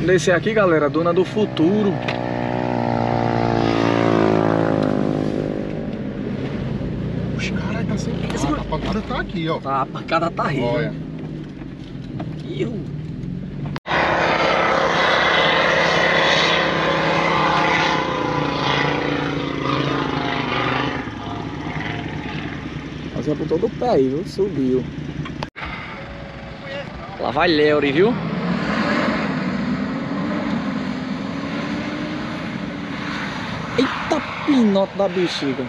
descer aqui, galera, Duna do Futuro. Oxe, caralho, tá sem... a pancada tá aqui, ó. Tá, a pancada tá rindo. Olha. Fazia por todo o pé aí, viu? Subiu. Lá vai Leure, viu? Eita pinote da bexiga.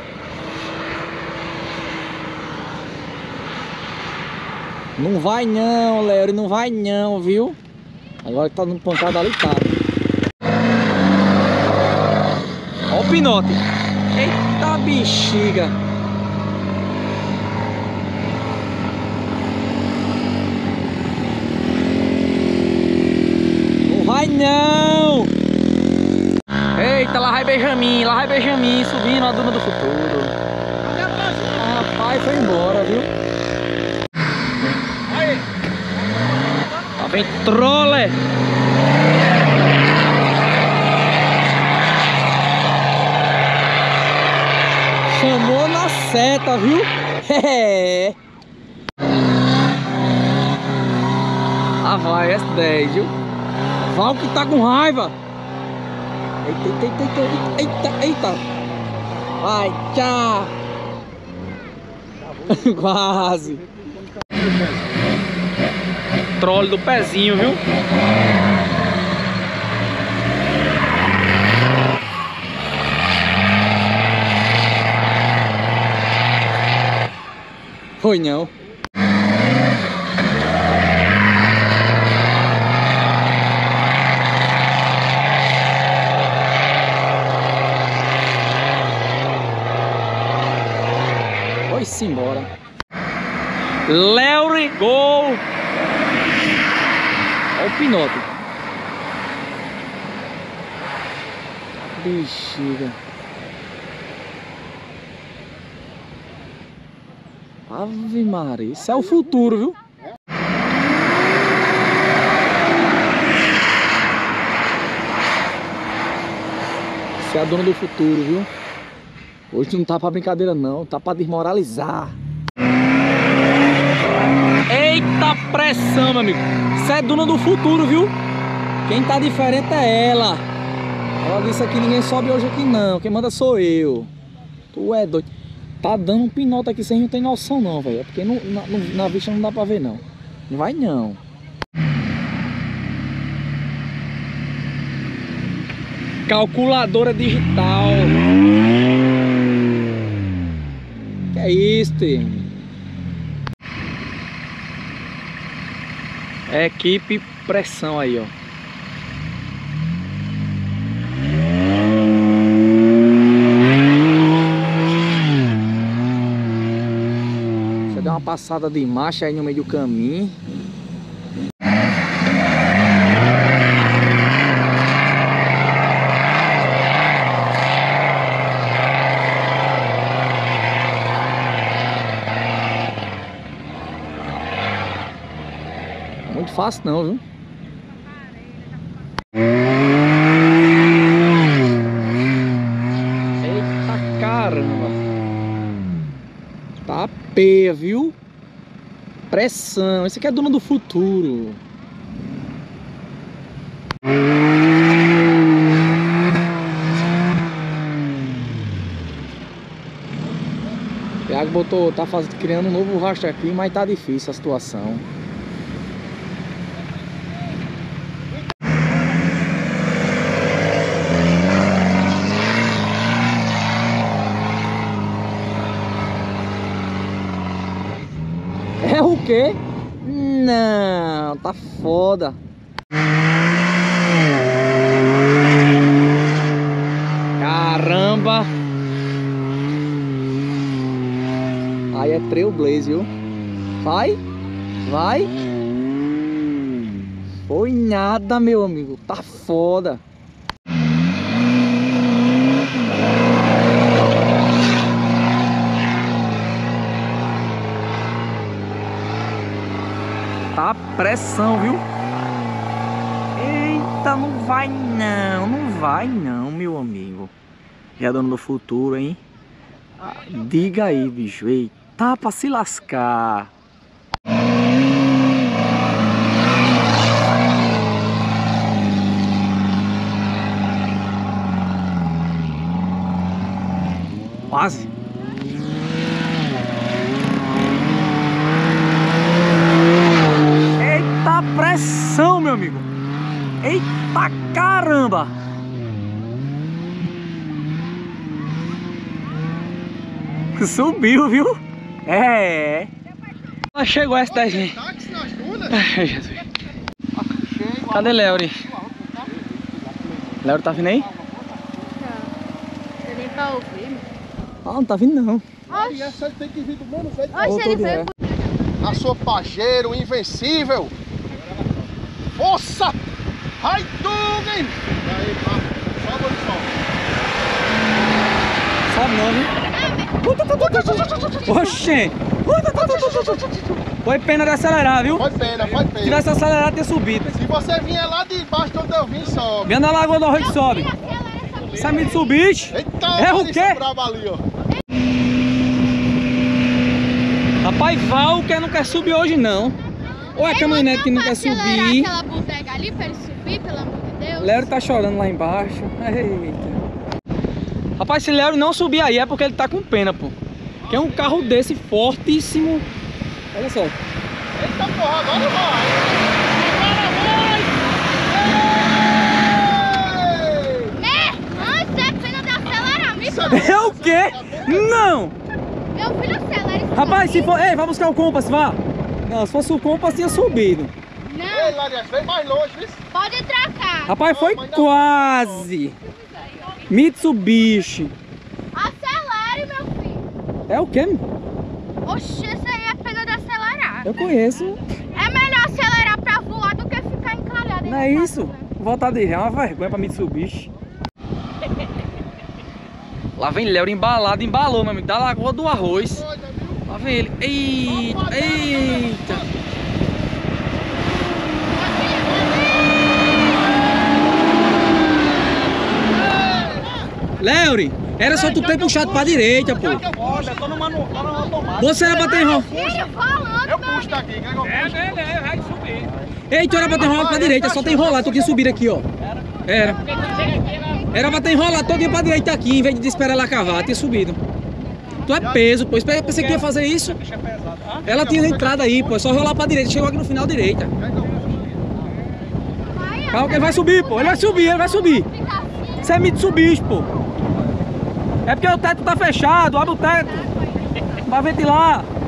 Não vai não, Leure, não vai não, viu? Agora que tá no pancada ali, tá. Ó o pinote. Eita bexiga. Não vai não. Eita, lá vai Benjamin, subindo a Duna do Futuro. Rapaz, foi embora, viu? Lá vem trole. Chamou na seta, viu? É. Lá vai S10, viu? Val que tá com raiva. Eita. Vai, tchau. Quase. Trole do pezinho, viu? Foi não. Foi-se embora. Leure, gol! Olha o pinote. Bexiga. Ave Maria, isso é o futuro, viu? Isso é a Duna do Futuro, viu? Hoje não tá pra brincadeira não, tá pra desmoralizar. Eita pressão, meu amigo. Isso é Duna do Futuro, viu? Quem tá diferente é ela. Ela disse aqui, ninguém sobe hoje aqui não, quem manda sou eu. Tu é doido. Tá dando um pinote aqui, vocês não tem noção não, velho. É porque na vista não dá pra ver não. Não vai não. Calculadora digital. Que é isso, tem? Equipe pressão aí, ó. Você deu uma passada de marcha aí no meio do caminho. Muito fácil não, viu? Eita caramba. Tá peia, viu? Pressão. Esse aqui é Duna do Futuro. O Thiago botou, tá criando um novo rastro aqui, mas tá difícil a situação. É o quê? Não, tá foda. Caramba. Aí é Trailblazer, viu? Vai. Foi nada, meu amigo. Tá foda. Tá pressão, viu? Eita Eita, não vai não, não vai não, meu amigo. Já dono do futuro, hein? Ah, diga aí, bicho. Eita, pra se lascar. Quase. Eita pressão, meu amigo. Eita caramba. Subiu, viu? É. Chegou essa daí. Ai, Jesus. Cadê Léo? Léo tá vindo aí? Você nem pra ouvir. Ah, não tá vindo não. E essa tem que vir do mesmo jeito. Oxe, ele veio. A sua pajeiro, invencível. Força! Ai, Dugan! E aí, pá, sobe ou não sobe? Sobe não, viu? Oxê! Foi pena de acelerar, viu? Foi pena, foi Se pena. tivesse acelerado, ter subido. Se você vier lá de baixo onde eu vim, sobe. Vem na Lagoa do Arroio que sobe. Isso é Mitsubishi. Eita, É o Larissa quê? brava ali, ó. Rapaz, Val que não quer subir hoje não. Ou é a caminhonete que não quer subir. Aquela bodega ali pra ele subir, pelo amor de Deus. Léo tá chorando lá embaixo. Eita. Rapaz, se Léo não subir aí é porque ele tá com pena, pô. Que é um carro desse fortíssimo. Olha só. Eita porra, agora vai! Antes é pena de acelerar, me Isso É o quê? Não! Meu filho acelera isso. Rapaz, se for... Ei, vai buscar o Compass, vá. Não, se fosse o Compass tinha subido. Ei, Não, Larias, vem mais longe, viu? pode trocar. Rapaz, foi quase. Mitsubishi. Acelere, meu filho. É o quê? Oxe, isso aí é pena de acelerar. Eu conheço. É melhor acelerar pra voar do que ficar encalhado. Não é isso? Voltar de ré é uma vergonha pra Mitsubishi. Lá vem Léo embalado, embalou, meu amigo, da Lagoa do Arroz. Lá vem ele. Eita, eita. Léo, era só tu ter puxado pra direita, pô. Olha, tô no automático. Você era pra ter enrolado. Filho falando, Eu puxo daqui, quer que eu puxe? Vai subir. Eita, era pra ter enrolado pra direita, só tem enrolado, tu tinha subido aqui, ó. Era. Era pra ter enrolado todinho pra direita aqui, em vez de esperar ela cavar, tinha subido. Tu é peso, pô. Pensei que ia fazer isso. Ela tinha entrada aí, pô. É só rolar pra direita, chegou aqui no final direita. Calma que ele vai subir, pô. Ele vai subir, ele vai subir. Isso é Mitsubishi, pô. É porque o teto tá fechado, abre o teto. Pra ventilar.